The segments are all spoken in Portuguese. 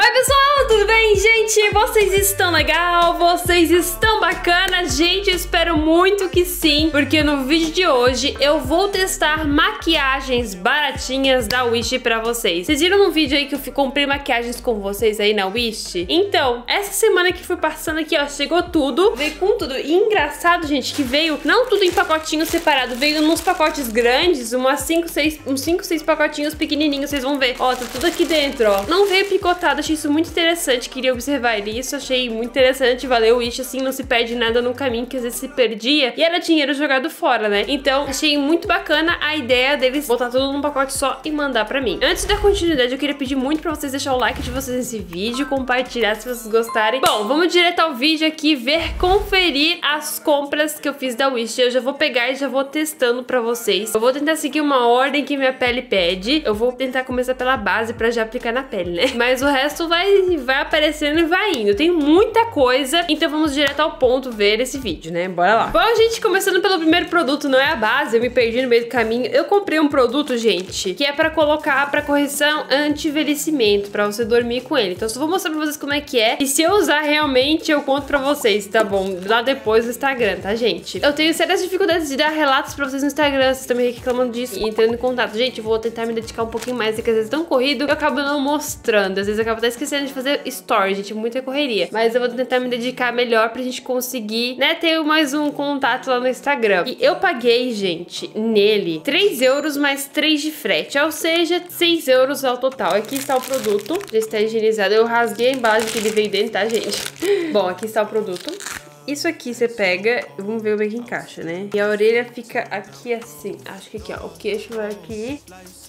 Oi pessoal, tudo bem, gente? Vocês estão legal? Vocês estão bacana? Gente, eu espero muito que sim, porque no vídeo de hoje eu vou testar maquiagens baratinhas da Wish pra vocês. Vocês viram no vídeo aí que eu comprei maquiagens com vocês aí na Wish? Então, essa semana que foi passando aqui, ó, chegou tudo, veio com tudo. E engraçado, gente, que veio não tudo em pacotinho separado, veio nos pacotes grandes, uns 5, 6 pacotinhos pequenininhos, vocês vão ver. Ó, tá tudo aqui dentro, ó. Não veio picotado, achei isso muito interessante, queria observar isso, achei muito interessante, valeu Wish, assim, não se perde nada no caminho, que às vezes se perdia e era dinheiro jogado fora, né? Então, achei muito bacana a ideia deles botar tudo num pacote só e mandar pra mim. Antes da continuidade, eu queria pedir muito pra vocês deixar o like de vocês nesse vídeo, compartilhar se vocês gostarem. Bom, vamos direto ao vídeo aqui, conferir as compras que eu fiz da Wish. Eu já vou pegar e já vou testando pra vocês. Eu vou tentar seguir uma ordem que minha pele pede. Eu vou tentar começar pela base pra já aplicar na pele, né? Mas o resto vai aparecendo e vai indo. Tem muita coisa, então vamos direto ao ponto ver esse vídeo, né? Bora lá. Bom, gente, começando pelo primeiro produto, não é a base, eu me perdi no meio do caminho. Eu comprei um produto, gente, que é pra colocar pra correção anti-envelhecimento, pra você dormir com ele. Então eu só vou mostrar pra vocês como é que é. E se eu usar realmente, eu conto pra vocês, tá bom? Lá depois no Instagram, tá, gente? Eu tenho sérias dificuldades de dar relatos pra vocês no Instagram, vocês também reclamando disso e entrando em contato. Gente, eu vou tentar me dedicar um pouquinho mais, porque às vezes é tão corrido que eu acabo não mostrando. Às vezes eu acabo até esquecendo de fazer story, gente, muita correria. Mas eu vou tentar me dedicar melhor pra gente conseguir, né, ter mais um contato lá no Instagram. E eu paguei, gente, nele 3 euros mais 3 de frete, ou seja, 6 euros ao total. Aqui está o produto, já está higienizado. Eu rasguei a embalagem que ele veio dentro, tá, gente? Bom, aqui está o produto. Isso aqui você pega, vamos ver como é que encaixa, né? E a orelha fica aqui assim, acho que aqui, ó, o queixo vai aqui.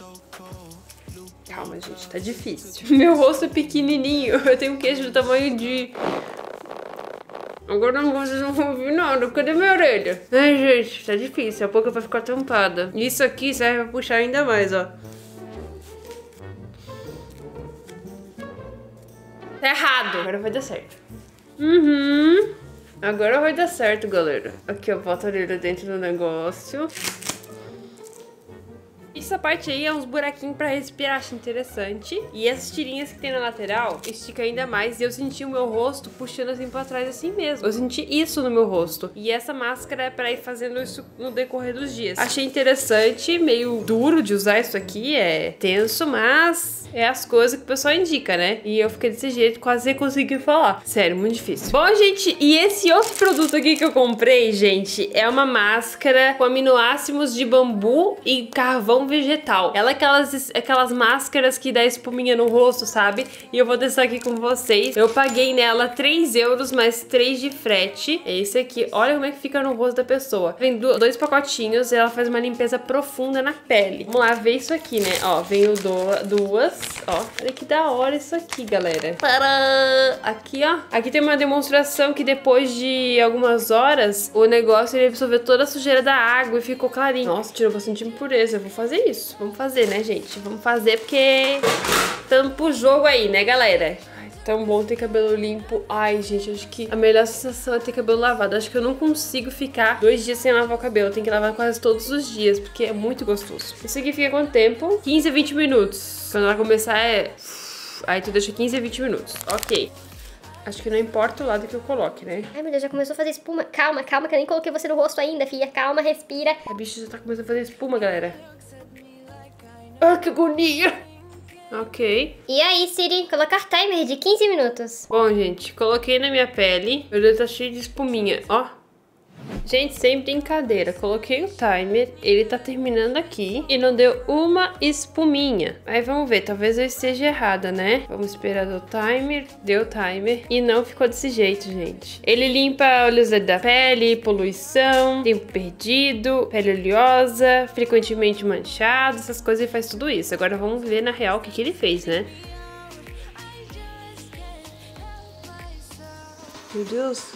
Calma, gente, tá difícil. Meu rosto é pequenininho, eu tenho um queixo do tamanho de... Agora vocês não vão ouvir nada, cadê minha orelha? Ai, gente, tá difícil, a boca vai ficar tampada. Isso aqui serve pra puxar ainda mais, ó. Tá errado. Agora vai dar certo. Agora vai dar certo, galera. Aqui, ó, bota a orelha dentro do negócio. Essa parte aí é uns buraquinhos pra respirar, acho interessante. E essas tirinhas que tem na lateral, estica ainda mais. E eu senti o meu rosto puxando assim pra trás assim mesmo. Eu senti isso no meu rosto. E essa máscara é pra ir fazendo isso no decorrer dos dias. Achei interessante, meio duro de usar isso aqui, é tenso, mas... é as coisas que o pessoal indica, né? E eu fiquei desse jeito, quase consegui falar. Sério, muito difícil. Bom, gente, e esse outro produto aqui que eu comprei, gente, é uma máscara com aminoácidos de bambu e carvão vegetal. Ela é aquelas máscaras que dá espuminha no rosto, sabe? E eu vou testar aqui com vocês. Eu paguei nela 3 euros mais 3 de frete. É esse aqui. Olha como é que fica no rosto da pessoa. Vem 2 pacotinhos e ela faz uma limpeza profunda na pele. Vamos lá ver isso aqui, né? Ó, vem duas. Ó, olha que da hora isso aqui, galera. Tadã! Aqui, ó. Aqui tem uma demonstração que depois de algumas horas, o negócio ele absorveu toda a sujeira da água e ficou clarinho. Nossa, tirou bastante impureza. Eu vou fazer isso. Vamos fazer, né, gente? Vamos fazer porque estamos pro jogo aí, né, galera? Ai, tão bom ter cabelo limpo. Ai, gente, acho que a melhor sensação é ter cabelo lavado. Acho que eu não consigo ficar 2 dias sem lavar o cabelo. Eu tenho que lavar quase todos os dias, porque é muito gostoso. Isso aqui fica quanto tempo? 15 a 20 minutos. Quando ela começar é... aí tu deixa 15 a 20 minutos. Ok. Acho que não importa o lado que eu coloque, né? Ai, meu Deus, já começou a fazer espuma. Calma, calma, que eu nem coloquei você no rosto ainda, filha. Calma, respira. A bicha já tá começando a fazer espuma, galera. Ah, que agonia! Ok. E aí, Siri, colocar timer de 15 minutos. Bom, gente, coloquei na minha pele. Meu dedo tá cheio de espuminha, ó. Gente, sem brincadeira, coloquei o timer, ele tá terminando aqui e não deu uma espuminha. Aí vamos ver, talvez eu esteja errada, né? Vamos esperar do timer, deu timer e não ficou desse jeito, gente. Ele limpa a oleosidade da pele, poluição, tempo perdido, pele oleosa, frequentemente manchada, essas coisas, ele faz tudo isso. Agora vamos ver na real o que ele fez, né? Meu Deus.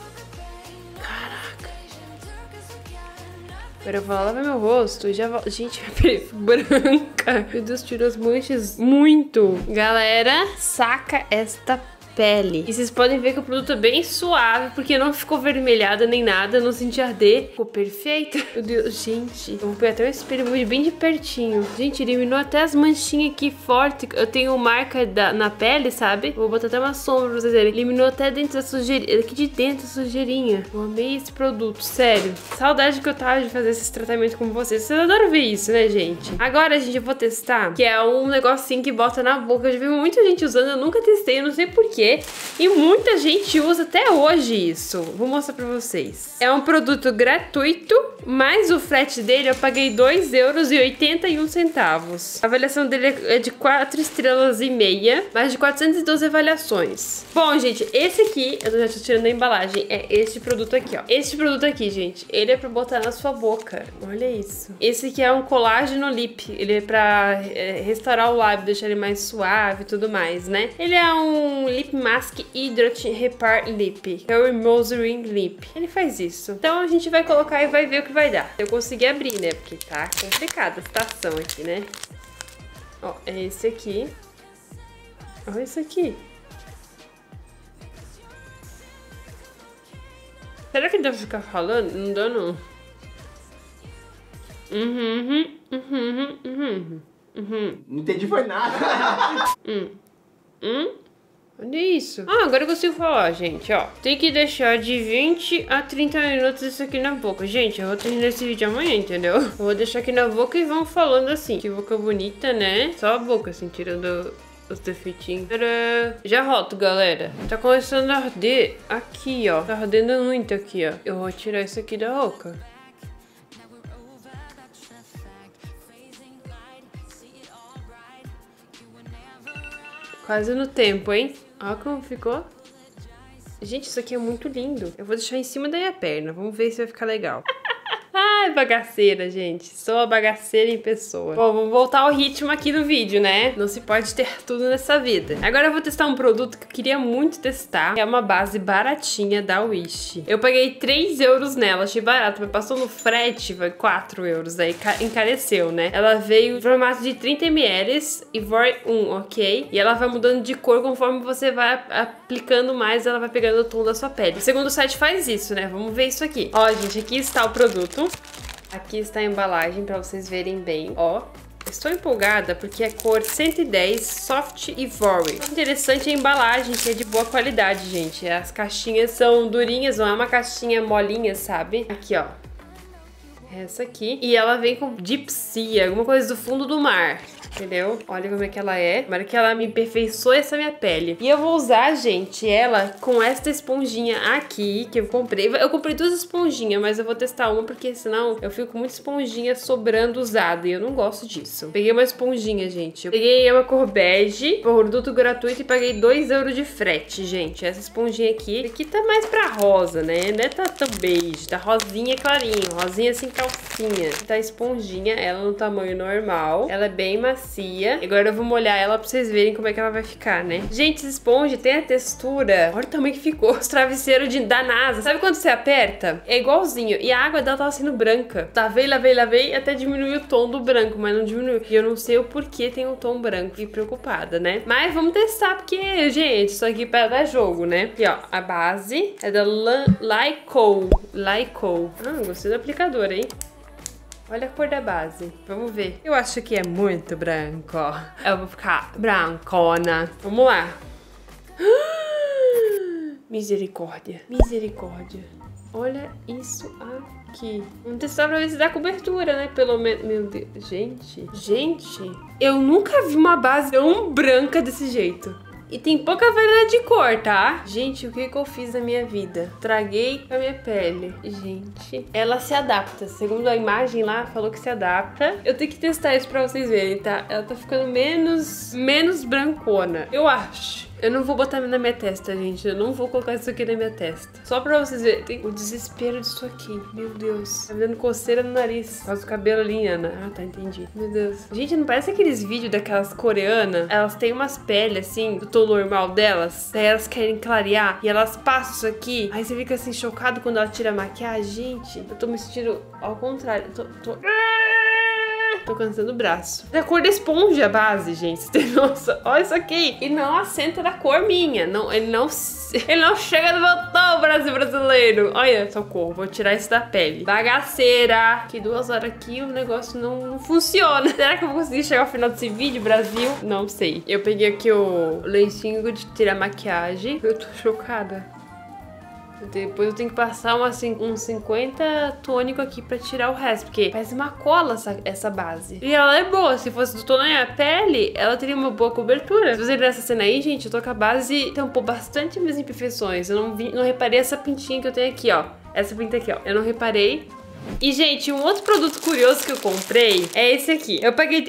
Agora eu vou lá lavar meu rosto e já volto. Gente, minha pele ficou branca. Meu Deus, tirou as manchas muito. Galera, saca esta pele. E vocês podem ver que o produto é bem suave, porque não ficou vermelhada nem nada, não senti arder. Ficou perfeito. Meu Deus, gente. Eu vou pegar até o espelho, vou ir bem de pertinho. Gente, eliminou até as manchinhas aqui forte. Eu tenho marca na pele, sabe? Vou botar até uma sombra pra vocês verem. Eliminou até dentro da sujeirinha. Aqui de dentro da sujeirinha. Eu amei esse produto, sério. Saudade que eu tava de fazer esses tratamentos com vocês. Vocês adoram ver isso, né, gente? Agora, gente, eu vou testar, que é um negocinho que bota na boca. Eu já vi muita gente usando, eu nunca testei, eu não sei porquê. E muita gente usa até hoje isso. Vou mostrar pra vocês. É um produto gratuito, mas o frete dele eu paguei €2,81. A avaliação dele é de 4,5 estrelas, mais de 412 avaliações. Bom, gente, esse aqui, eu já tô tirando a embalagem, é este produto aqui, ó. Este produto aqui, gente, ele é pra botar na sua boca. Olha isso. Esse aqui é um colágeno lip. Ele é pra restaurar o lábio, deixar ele mais suave e tudo mais, né? Ele é um Lip Mask Hydrate Repair Lip. É o Remoisturizing Lip. Ele faz isso. Então a gente vai colocar e vai ver o que vai dar. Eu consegui abrir, né? Porque tá complicada a situação aqui, né? Ó, é esse aqui. Olha esse aqui. Será que dá pra ficar falando? Não dá, não. Não entendi foi nada. Olha isso. Ah, agora eu consigo falar, gente, ó. Tem que deixar de 20 a 30 minutos isso aqui na boca. Gente, eu vou terminar esse vídeo amanhã, entendeu? Eu vou deixar aqui na boca e vão falando assim. Que boca bonita, né? Só a boca, assim, tirando os defeitinhos. Tcharam! Já roto, galera. Tá começando a arder aqui, ó. Tá ardendo muito aqui, ó. Eu vou tirar isso aqui da boca. Quase no tempo, hein? Olha como ficou. Gente, isso aqui é muito lindo. Eu vou deixar em cima da minha perna. Vamos ver se vai ficar legal. Ai, bagaceira, gente. Sou a bagaceira em pessoa. Bom, vamos voltar ao ritmo aqui do vídeo, né? Não se pode ter tudo nessa vida. Agora eu vou testar um produto que eu queria muito testar. Que é uma base baratinha da Wish. Eu paguei 3 euros nela. Achei barato, mas passou no frete, vai 4 euros. Aí encareceu, né? Ela veio em formato de 30 ml e VOR 1, ok? E ela vai mudando de cor conforme você vai aplicando mais, ela vai pegando o tom da sua pele. O segundo site faz isso, né? Vamos ver isso aqui. Ó, gente, aqui está o produto. Aqui está a embalagem para vocês verem bem, ó. Estou empolgada porque é cor 110, Soft Ivory. Interessante a embalagem, que é de boa qualidade, gente. As caixinhas são durinhas, não é uma caixinha molinha, sabe? Aqui, ó. Essa aqui. E ela vem com Deep Sea, alguma coisa do fundo do mar. Entendeu? Olha como é que ela é. Tomara que ela me aperfeiçoe essa minha pele. E eu vou usar, gente, ela com esta esponjinha aqui, que eu comprei. Eu comprei 2 esponjinhas, mas eu vou testar uma, porque senão eu fico com muita esponjinha sobrando usada. E eu não gosto disso. Peguei uma esponjinha, gente. Eu peguei uma cor bege, produto gratuito, e paguei 2 euros de frete, gente. Essa esponjinha aqui tá mais pra rosa, né? Não é tão beige, tá rosinha clarinho. Rosinha assim, calcinha. Tá esponjinha, ela no tamanho normal. Ela é bem macia. Agora eu vou molhar ela pra vocês verem como é que ela vai ficar, né? Gente, essa esponja tem a textura. Olha o tamanho que ficou. Os travesseiros da NASA. Sabe quando você aperta? É igualzinho. E a água dela tava sendo branca. Lavei, até diminuiu o tom do branco, mas não diminuiu. E eu não sei o porquê tem um tom branco. Fiquei preocupada, né? Mas vamos testar, porque, gente, isso aqui para dar jogo, né? Aqui, ó, a base é da Lyko. Ah, gostei do aplicador, hein? Olha a cor da base. Vamos ver. Eu acho que é muito branco, ó. Eu vou ficar brancona. Vamos lá. Misericórdia. Olha isso aqui. Vamos testar pra ver se dá cobertura, né? Pelo menos... Meu Deus. Gente. Eu nunca vi uma base tão branca desse jeito. E tem pouca variedade de cor, tá? Gente, o que eu fiz na minha vida? Traguei a minha pele. Gente, ela se adapta. Segundo a imagem lá, falou que se adapta. Eu tenho que testar isso pra vocês verem, tá? Ela tá ficando menos brancona. Eu acho. Eu não vou botar na minha testa, gente. Eu não vou colocar isso aqui na minha testa. Só pra vocês verem. Tem o desespero disso aqui. Meu Deus. Tá me dando coceira no nariz. Por causa do cabelo ali, Ana. Ah, tá, entendi. Meu Deus. Gente, não parece aqueles vídeos daquelas coreanas? Elas têm umas peles, assim, do tom normal delas. Daí elas querem clarear. E elas passam isso aqui. Aí você fica, assim, chocado quando ela tira a maquiagem. Gente, eu tô me sentindo ao contrário. Tô cansando o braço. Da cor da esponja a base, gente. Nossa, olha isso aqui. E não assenta da cor minha. Não, ele não chega no meu tom, Brasil brasileiro. Olha, socorro. Vou tirar isso da pele. Bagaceira. Que 2 horas aqui o negócio não funciona. Será que eu vou conseguir chegar ao final desse vídeo, Brasil? Não sei. Eu peguei aqui o lencinho de tirar maquiagem. Eu tô chocada. Depois eu tenho que passar uns 50 tônico aqui pra tirar o resto, porque parece uma cola essa base. E ela é boa, se fosse do tom da minha pele, ela teria uma boa cobertura. Se você ver essa cena aí, gente, eu tô com a base tampou bastante minhas imperfeições. Eu não reparei essa pintinha que eu tenho aqui, ó. Essa pinta aqui, ó. Eu não reparei. E, gente, um outro produto curioso que eu comprei é esse aqui. Eu paguei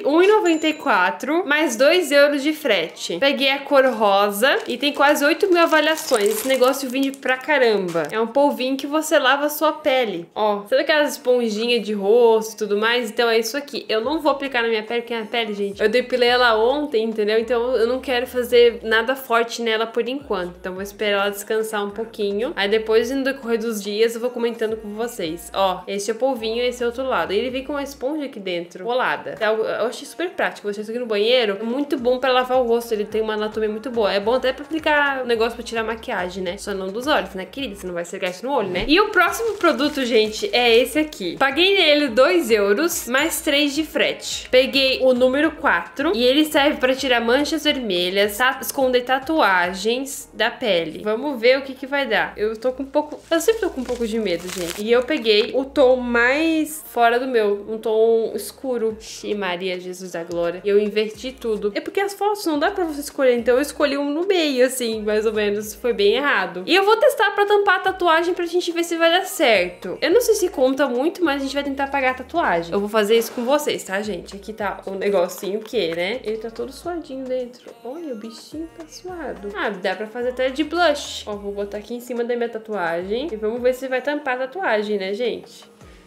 R$1,94 mais 2 euros de frete. Peguei a cor rosa e tem quase 8.000 avaliações. Esse negócio vende pra caramba. É um polvinho que você lava a sua pele. Ó, sabe aquelas esponjinhas de rosto e tudo mais? Então é isso aqui. Eu não vou aplicar na minha pele, porque a minha pele, gente, eu depilei ela ontem, entendeu? Então eu não quero fazer nada forte nela por enquanto. Então vou esperar ela descansar um pouquinho. Aí depois, no decorrer dos dias, eu vou comentando com vocês. Ó, esse é o polvinho e esse é o outro lado. E ele vem com uma esponja aqui dentro, colada. Eu achei super prático. Vou deixar isso aqui no banheiro. É muito bom pra lavar o rosto. Ele tem uma anatomia muito boa. É bom até pra aplicar o negócio pra tirar a maquiagem, né? Só não dos olhos, né, querida? Você não vai esfregar isso no olho, né? E o próximo produto, gente, é esse aqui. Paguei nele 2 euros mais 3 de frete. Peguei o número 4 e ele serve pra tirar manchas vermelhas, esconder tatuagens da pele. Vamos ver o que vai dar. Eu sempre tô com um pouco de medo, gente. E eu peguei o tom mais fora do meu, um tom escuro. E Maria Jesus da Glória. E eu inverti tudo. É porque as fotos não dá pra você escolher, então eu escolhi um no meio, assim, mais ou menos. Foi bem errado. E eu vou testar pra tampar a tatuagem pra gente ver se vai dar certo. Eu não sei se conta muito, mas a gente vai tentar apagar a tatuagem. Eu vou fazer isso com vocês, tá, gente? Aqui tá um negocinho que, né? Ele tá todo suadinho dentro. Olha, o bichinho tá suado. Ah, dá pra fazer até de blush. Ó, vou botar aqui em cima da minha tatuagem. E vamos ver se vai tampar a tatuagem, né, gente?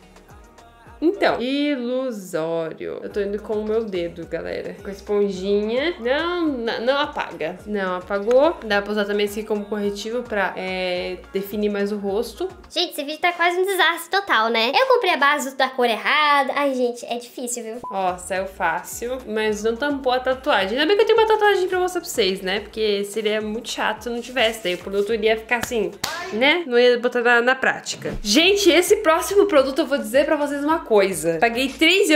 Então, ilusório. Eu tô indo com o meu dedo, galera. Com a esponjinha. Não apaga. Não apagou. Dá pra usar também esse aqui como corretivo pra definir mais o rosto. Gente, esse vídeo tá quase um desastre total, né? Eu comprei a base da cor errada. Ai, gente, é difícil, viu? Ó, saiu fácil, mas não tampou a tatuagem. Ainda bem que eu tenho uma tatuagem pra mostrar pra vocês, né? Porque seria muito chato se não tivesse. Daí o produto iria ficar assim, né? Não ia botar na prática. Gente, esse próximo produto eu vou dizer pra vocês uma coisa. Paguei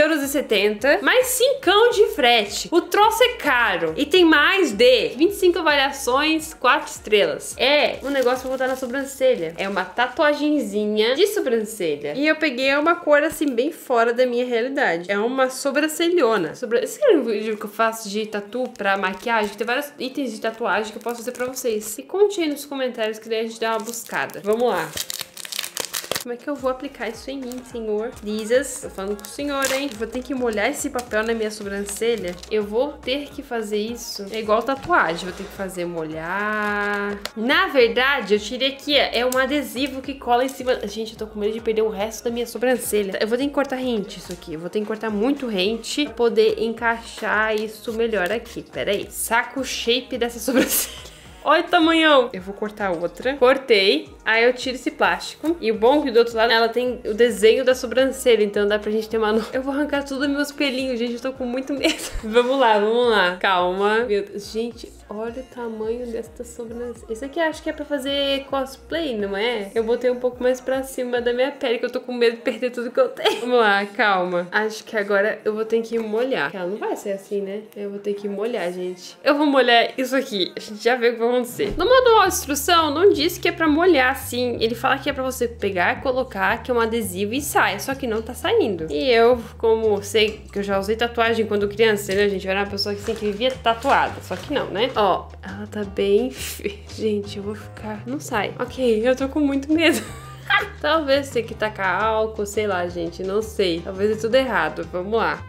R$3,70 mais 5 de frete. O troço é caro. E tem mais de 25 avaliações, 4 estrelas. É um negócio pra botar na sobrancelha. É uma tatuagenzinha de sobrancelha. E eu peguei uma cor assim, bem fora da minha realidade. É uma sobrancelhona. Esse é um vídeo que eu faço de tatu pra maquiagem. Tem vários itens de tatuagem que eu posso fazer pra vocês. E conte aí nos comentários que daí a gente dá uma buscada. Vamos lá. Como é que eu vou aplicar isso em mim, senhor? Lisas, tô falando com o senhor, hein? Vou ter que molhar esse papel na minha sobrancelha. Eu vou ter que fazer isso. É igual tatuagem, vou ter que fazer molhar. Na verdade, eu tirei aqui, ó, é um adesivo que cola em cima. Gente, eu tô com medo de perder o resto da minha sobrancelha. Eu vou ter que cortar rente isso aqui. Eu vou ter que cortar muito rente pra poder encaixar isso melhor aqui. Pera aí. Saco o shape dessa sobrancelha. Olha o tamanhão. Eu vou cortar outra. Cortei. Aí eu tiro esse plástico. E o bom é que do outro lado ela tem o desenho da sobrancelha. Então dá pra gente ter uma... Eu vou arrancar tudo dos meus pelinhos, gente. Eu tô com muito medo. Vamos lá. Calma. Meu Deus. Gente, olha o tamanho desta sobrancelha. Esse aqui acho que é pra fazer cosplay, não é? Eu botei um pouco mais pra cima da minha pele, que eu tô com medo de perder tudo que eu tenho. Vamos lá, calma. Acho que agora eu vou ter que molhar. Ela não vai ser assim, né? Eu vou ter que molhar, gente. Eu vou molhar isso aqui. A gente já vê o que vai acontecer. No manual de instrução, não diz que é pra molhar assim. Ele fala que é pra você pegar, colocar, que é um adesivo e sai. Só que não tá saindo. E eu, como sei que eu já usei tatuagem quando criança, né, gente? Eu era uma pessoa que sempre vivia tatuada. Só que não, né? Ó, ela tá bem... Gente, eu vou ficar... Não sai. Ok, eu tô com muito medo. Talvez tenha que tacar álcool, sei lá, gente. Não sei. Talvez é tudo errado. Vamos lá.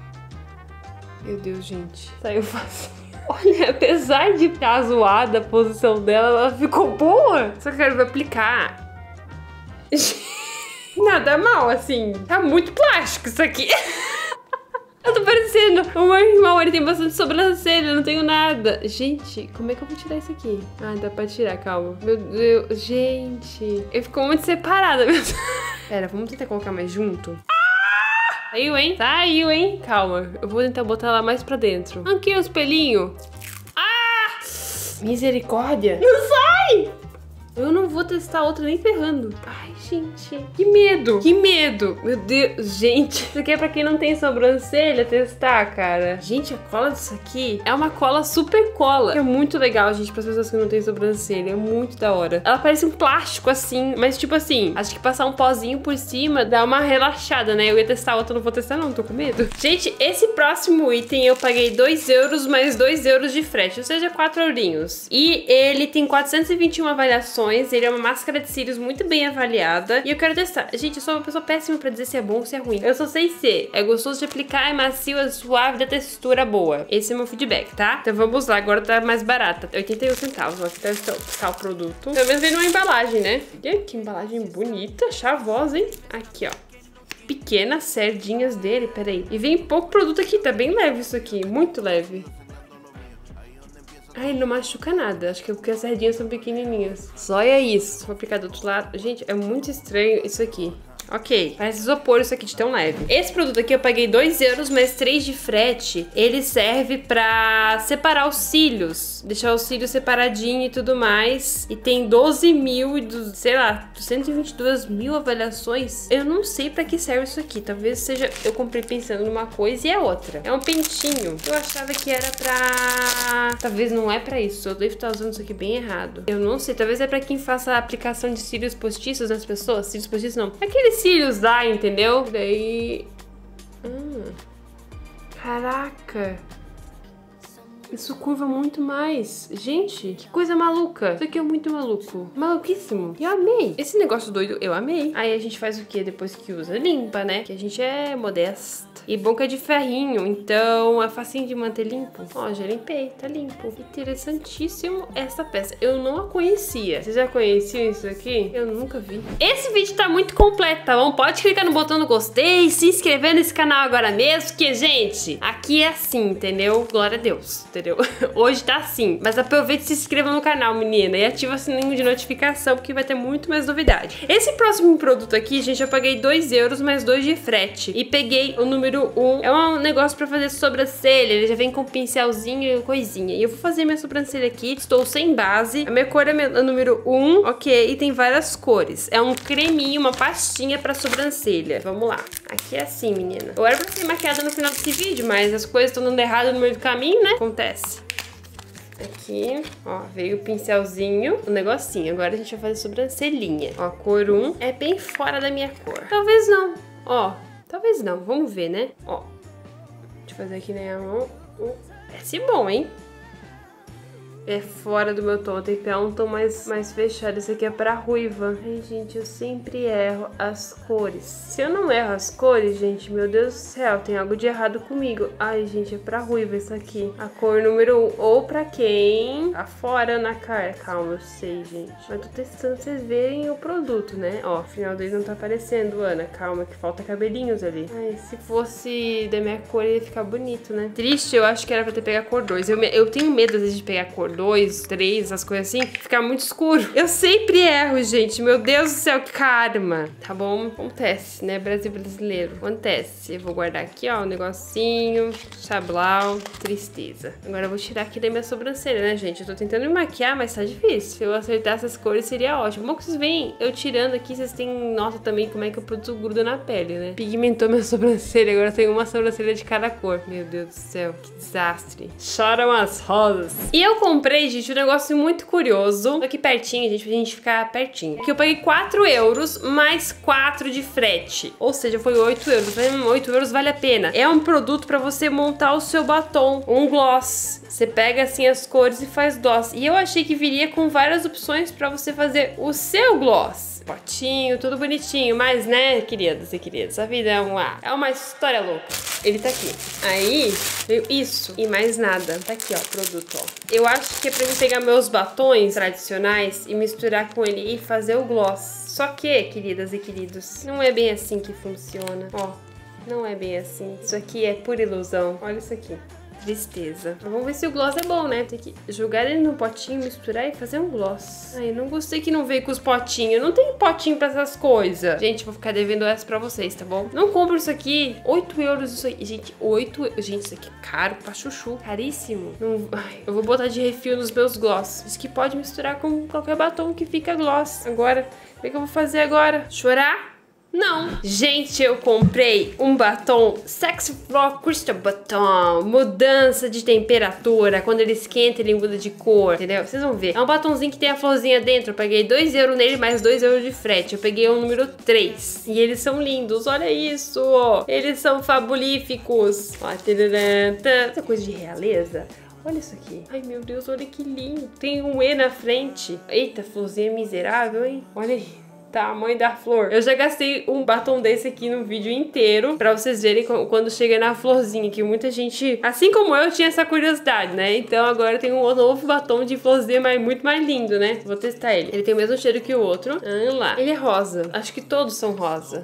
Meu Deus, gente. Saiu fácil. Olha, apesar de estar zoada a posição dela, ela ficou boa. Só que eu quero aplicar. Nada mal, assim. Tá muito plástico isso aqui. Eu tô parecendo o meu irmão, ele tem bastante sobrancelha, eu não tenho nada. Gente, como é que eu vou tirar isso aqui? Ah, dá pra tirar, calma. Meu Deus, gente. Ele ficou muito separada mesmo. Pera, vamos tentar colocar mais junto? Saiu, hein? Saiu, hein? Calma, eu vou tentar botar ela mais pra dentro. Aqui os pelinhos. Ah! Misericórdia. Não sai! Eu não vou testar outra nem ferrando. Ai, gente. Que medo. Que medo. Meu Deus, gente. Isso aqui é pra quem não tem sobrancelha testar, cara. Gente, a cola disso aqui é uma cola super cola. É muito legal, gente, pras pessoas que não têm sobrancelha. É muito da hora. Ela parece um plástico, assim. Mas, tipo assim, acho que passar um pozinho por cima dá uma relaxada, né? Eu ia testar outra, não vou testar não, tô com medo. Gente, esse próximo item eu paguei 2 euros mais 2 euros de frete. Ou seja, 4 eurinhos. E ele tem 421 avaliações. Ele é uma máscara de cílios muito bem avaliada. E eu quero testar. Gente, eu sou uma pessoa péssima pra dizer se é bom ou se é ruim. Eu só sei se é gostoso de aplicar, é macio, é suave, da textura boa. Esse é o meu feedback, tá? Então vamos lá, agora tá mais barata. 81 centavos. Aqui tá o produto. Pelo menos vem numa embalagem, né? Que embalagem bonita, chavosa, hein? Aqui, ó. Pequenas sardinhas dele, peraí. E vem pouco produto aqui, tá bem leve isso aqui. Muito leve. Ai, ele não machuca nada. Acho que é porque as sardinhas são pequenininhas. Só é isso. Vou aplicar do outro lado. Gente, é muito estranho isso aqui. Ok, parece isopor isso aqui de tão leve. Esse produto aqui eu paguei 2 euros mais 3 de frete. Ele serve pra separar os cílios. Deixar os cílios separadinho e tudo mais. E tem 12 mil e, sei lá, 122 mil avaliações. Eu não sei pra que serve isso aqui. Talvez seja... Eu comprei pensando numa coisa e é outra. É um pentinho. Eu achava que era pra... Talvez não é pra isso. Eu devo estar usando isso aqui bem errado. Eu não sei. Talvez é pra quem faça a aplicação de cílios postiços nas pessoas. Cílios postiços não. Aqueles cílios lá, entendeu? Daí... Caraca. Isso curva muito mais. Gente, que coisa maluca. Isso aqui é muito maluco. Maluquíssimo. E eu amei. Esse negócio doido, eu amei. Aí a gente faz o que depois que usa? Limpa, né? Que a gente é modesta. E bom que é de ferrinho, então é facinho de manter limpo. Ó, já limpei, tá limpo. Interessantíssimo essa peça. Eu não a conhecia. Vocês já conheciam isso aqui? Eu nunca vi. Esse vídeo tá muito completo, tá bom? Pode clicar no botão do gostei, se inscrever nesse canal agora mesmo, que, gente, aqui é assim, entendeu? Glória a Deus, entendeu? Hoje tá assim. Mas aproveite e se inscreva no canal, menina, e ativa o sininho de notificação, porque vai ter muito mais novidade. Esse próximo produto aqui, gente, eu paguei 2 euros mais 2 de frete. E peguei o número 1. É um negócio pra fazer sobrancelha. Ele já vem com pincelzinho e coisinha. E eu vou fazer minha sobrancelha aqui. Estou sem base. A minha cor é a número 1. Ok. E tem várias cores. É um creminho, uma pastinha pra sobrancelha. Vamos lá. Aqui é assim, menina. Eu era pra ser maquiada no final desse vídeo, mas as coisas estão dando errado no meio do caminho, né? Acontece. Aqui, ó, veio o pincelzinho, o negocinho. Agora a gente vai fazer sobrancelhinha. Ó, cor 1 é bem fora da minha cor. Talvez não. Ó, talvez não. Vamos ver, né? Ó, deixa eu fazer aqui na minha mão. Parece bom, hein? É fora do meu tom, tem que pegar um tom mais fechado. Esse aqui é pra ruiva. Ai, gente, eu sempre erro as cores. Se eu não erro as cores, gente, meu Deus do céu, tem algo de errado comigo. Ai, gente, é pra ruiva isso aqui. A cor número 1. Ou pra quem tá fora na cara. Calma, eu sei, gente. Mas tô testando pra vocês verem o produto, né? Ó, final 2 não tá aparecendo, Ana. Calma, que falta cabelinhos ali. Ai, se fosse da minha cor, ia ficar bonito, né? Triste, eu acho que era pra ter pegado a cor 2. Eu tenho medo, às vezes, de pegar a cor 2, 3, as coisas assim, ficar muito escuro. Eu sempre erro, gente. Meu Deus do céu, que karma. Tá bom? Acontece, né? Brasil brasileiro. Acontece. Eu vou guardar aqui, ó, um negocinho. Chablau. Tristeza. Agora eu vou tirar aqui da minha sobrancelha, né, gente? Eu tô tentando me maquiar, mas tá difícil. Se eu acertar essas cores, seria ótimo. Bom que vocês veem eu tirando aqui, vocês têm nota também como é que o produto gruda na pele, né? Pigmentou minha sobrancelha. Agora eu tenho uma sobrancelha de cada cor. Meu Deus do céu, que desastre. Choram as rosas. E eu comprei, gente, um negócio muito curioso. Aqui pertinho, gente, pra gente ficar pertinho. Aqui eu paguei 4 euros mais 4 de frete. Ou seja, foi 8 euros. 8 euros vale a pena. É um produto pra você montar o seu batom. Um gloss. Você pega assim as cores e faz gloss. E eu achei que viria com várias opções pra você fazer o seu gloss. Potinho, tudo bonitinho. Mas, né, queridas e queridos, a vida é uma história louca. Ele tá aqui. Aí, veio isso e mais nada. Tá aqui, ó, produto, ó. Eu acho que é pra mim pegar meus batons tradicionais e misturar com ele e fazer o gloss. Só que, queridas e queridos, não é bem assim que funciona. Ó, não é bem assim. Isso aqui é pura ilusão. Olha isso aqui. tristeza. Vamos ver se o gloss é bom, né? Tem que jogar ele no potinho, misturar e fazer um gloss. Ai, não gostei que não veio com os potinhos. Não tem potinho pra essas coisas. Gente, vou ficar devendo essa pra vocês, tá bom? Não compro isso aqui. 8 euros isso aqui. Gente, 8 euros. Gente, isso aqui é caro pra chuchu. Caríssimo. Não... Ai, eu vou botar de refil nos meus gloss. Isso que pode misturar com qualquer batom que fica gloss. Agora, o que eu vou fazer agora? Chorar? Não. Gente, eu comprei um batom Sexy Floor Crystal Batom. Mudança de temperatura. Quando ele esquenta, ele muda de cor. Entendeu? Vocês vão ver. É um batomzinho que tem a florzinha dentro. Eu paguei 2 euros nele, mais 2 euros de frete. Eu peguei o número 3. E eles são lindos. Olha isso. Eles são fabulíficos. Ó, essa coisa de realeza. Olha isso aqui. Ai, meu Deus, olha que lindo. Tem um E na frente. Eita, florzinha miserável, hein? Olha aí. Tamanho da flor. Eu já gastei um batom desse aqui no vídeo inteiro pra vocês verem quando chega na florzinha, que muita gente, assim como eu, tinha essa curiosidade, né? Então agora tem um novo batom de florzinha, mas muito mais lindo, né? Vou testar ele. Ele tem o mesmo cheiro que o outro. Vamos lá. Ele é rosa. Acho que todos são rosa.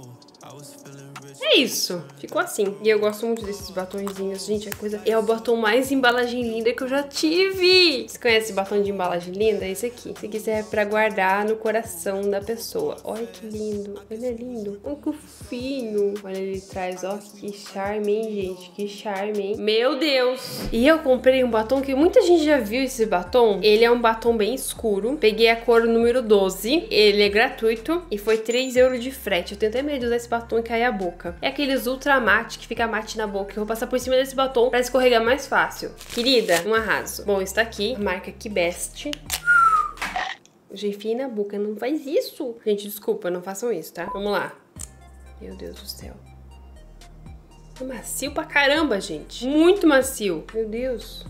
É isso, ficou assim. E eu gosto muito desses batonzinhos, gente, a coisa... É o batom mais embalagem linda que eu já tive. Você conhece batom de embalagem linda? É esse aqui. Esse aqui serve pra guardar no coração da pessoa. Olha que lindo, ele é lindo. Olha que fofinho. Olha ele traz, ó, que charme, hein, gente, que charme, hein. Meu Deus. E eu comprei um batom que muita gente já viu esse batom. Ele é um batom bem escuro. Peguei a cor número 12. Ele é gratuito e foi 3 euros de frete. Eu tenho até medo de usar esse batom e cair a boca. É aqueles ultra mate que fica mate na boca. Eu vou passar por cima desse batom pra escorregar mais fácil. Querida, um arraso. Bom, está aqui a marca Que Best. Já enfiei na boca, não faz isso. Gente, desculpa, não façam isso, tá? Vamos lá. Meu Deus do céu. É macio pra caramba, gente. Muito macio. Meu Deus.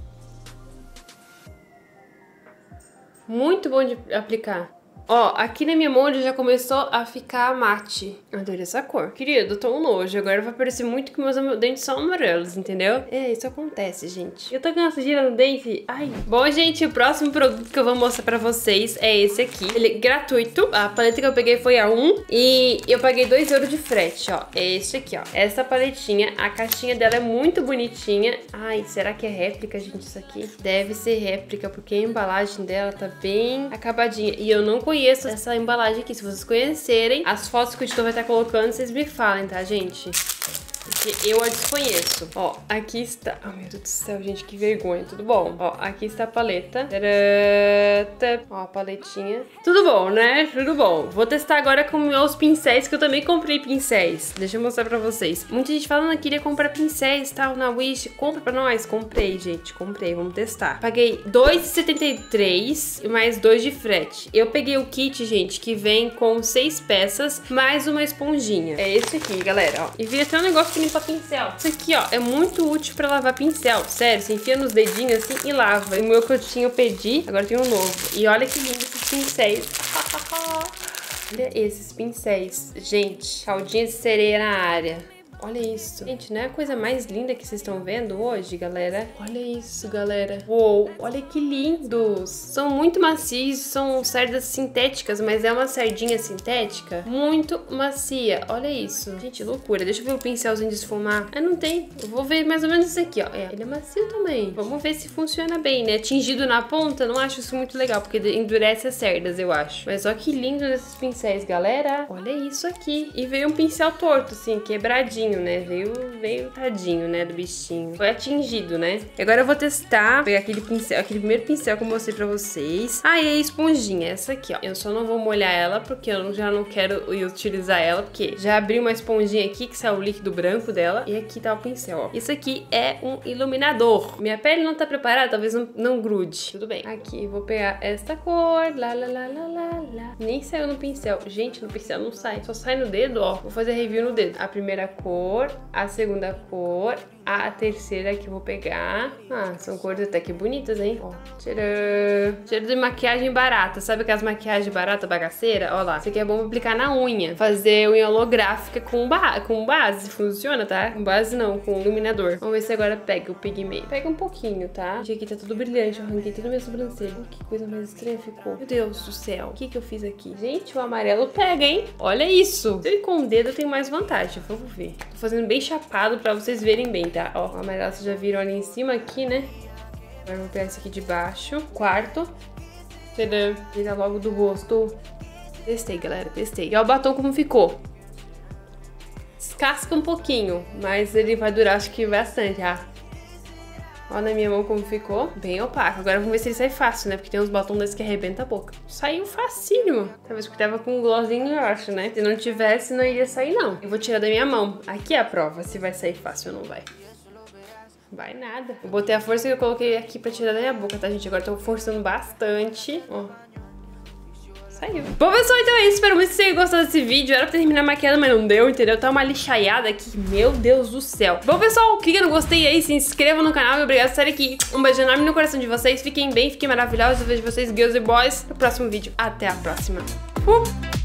Muito bom de aplicar. Ó, aqui na minha mão ele já começou a ficar mate. Adorei essa cor. Querido, eu tô um nojo. Agora vai parecer muito que meus dentes são amarelos, entendeu? É, isso acontece, gente. Eu tô com uma sujeira no dente. Ai. Bom, gente, o próximo produto que eu vou mostrar pra vocês é esse aqui. Ele é gratuito. A paleta que eu peguei foi a 1. E eu paguei 2 euros de frete, ó. É esse aqui, ó. Essa paletinha, a caixinha dela é muito bonitinha. Ai, será que é réplica, gente, isso aqui? Deve ser réplica, porque a embalagem dela tá bem acabadinha. E eu não conheço essa embalagem aqui. Se vocês conhecerem, as fotos que o editor vai estar colocando, vocês me falem, tá, gente? Porque eu a desconheço. Ó, aqui está... Oh, meu Deus do céu, gente, que vergonha. Tudo bom? Ó, aqui está a paleta. Tadã. Ó, a paletinha. Tudo bom, né? Tudo bom. Vou testar agora com meus pincéis, que eu também comprei pincéis. Deixa eu mostrar pra vocês. Muita gente falando que queria comprar pincéis e tal na Wish. Compra pra nós. Comprei, gente. Comprei. Vamos testar. Paguei R$2,73 e mais 2 de frete. Eu peguei o kit, gente, que vem com 6 peças, mais uma esponjinha. É esse aqui, galera, ó. E vi até um negócio que limpa pincel. Isso aqui, ó, é muito útil pra lavar pincel. Sério, você enfia nos dedinhos assim e lava. O meu que eu tinha eu pedi, agora tem um novo. E olha que lindo esses pincéis. Olha esses pincéis. Gente, caldinha de sereia na área. Olha isso. Gente, não é a coisa mais linda que vocês estão vendo hoje, galera? Olha isso, galera. Uou, olha que lindos. São muito macios, são cerdas sintéticas, mas é uma sardinha sintética muito macia. Olha isso. Gente, loucura. Deixa eu ver o pincelzinho de esfumar. Ah, não tem. Eu vou ver mais ou menos esse aqui, ó. É, ele é macio também. Vamos ver se funciona bem, né? Tingido na ponta, não acho isso muito legal, porque endurece as cerdas, eu acho. Mas olha que lindo esses pincéis, galera. Olha isso aqui. E veio um pincel torto, assim, quebradinho, né? Veio tadinho, né, do bichinho. Foi atingido, né? E agora eu vou testar, pegar aquele pincel, aquele primeiro pincel que eu mostrei pra vocês. Ah, e a esponjinha, essa aqui, ó. Eu só não vou molhar ela, porque eu já não quero utilizar ela, porque já abri uma esponjinha aqui, que saiu o líquido branco dela. E aqui tá o pincel, ó. Isso aqui é um iluminador. Minha pele não tá preparada, talvez não grude. Tudo bem. Aqui, vou pegar esta cor. Lá. Nem saiu no pincel. Gente, no pincel não sai. Só sai no dedo, ó. Vou fazer review no dedo. A primeira cor, a segunda cor, a terceira que eu vou pegar. Ah, são cores até que bonitas, hein? Ó, tcharam. Cheiro de maquiagem barata. Sabe aquelas maquiagens barata bagaceira? Ó lá. Isso aqui é bom pra aplicar na unha. Fazer unha holográfica com base. Funciona, tá? Com base não, com iluminador. Vamos ver se agora pega o pigmento. Pega um pouquinho, tá? Gente, aqui tá tudo brilhante. Eu arranquei tudo minha sobrancelha. Que coisa mais estranha ficou. Meu Deus do céu. O que eu fiz aqui? Gente, o amarelo pega, hein? Olha isso. Se eu ir com o dedo, eu tenho mais vantagem. Vamos ver. Tô fazendo bem chapado pra vocês verem bem, tá? Ó, o amarelo vocês já viram ali em cima aqui, né? Agora eu vou pegar esse aqui de baixo. Quarto. Tadã. Tira logo do rosto. Testei, galera, testei. E ó o batom como ficou. Descasca um pouquinho, mas ele vai durar acho que bastante, ah. Ó na minha mão como ficou, bem opaco. Agora vamos ver se ele sai fácil, né? Porque tem uns batons desses que arrebenta a boca. Saiu facílimo. Talvez porque tava com um glossinho, eu acho, né? Se não tivesse, não iria sair, não. Eu vou tirar da minha mão. Aqui é a prova, se vai sair fácil ou não vai. Vai nada. Eu botei a força que eu coloquei aqui pra tirar da minha boca, tá, gente? Agora eu tô forçando bastante. Ó. Saiu. Bom, pessoal, então é isso. Espero muito que vocês tenham gostado desse vídeo. Era pra terminar maquiada, mas não deu, entendeu? Tá uma lixaiada aqui. Meu Deus do céu. Bom, pessoal, clica no gostei aí, se inscreva no canal e obrigado por estarem aqui. Um beijo enorme no coração de vocês. Fiquem bem, fiquem maravilhosos. Eu vejo vocês, girls e boys, no próximo vídeo. Até a próxima.